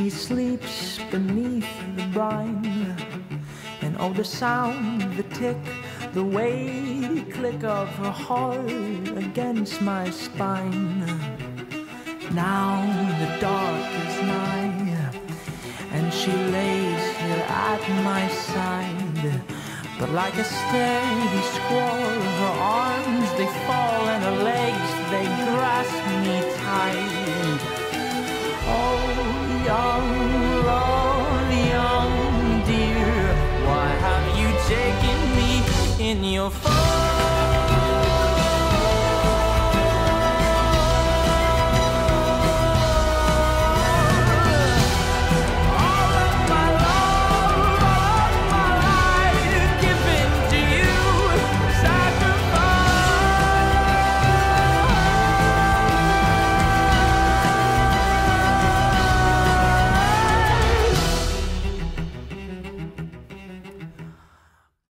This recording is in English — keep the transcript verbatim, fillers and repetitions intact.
She sleeps beneath the brine, and oh, the sound, the tick, the weighty click of her heart against my spine. Now the dark is nigh, and she lays here at my side. But like a steady squall, her arms, they fall, and her legs, they grasp me tight. Oh, young love, young dear, why have you taken me in your phone?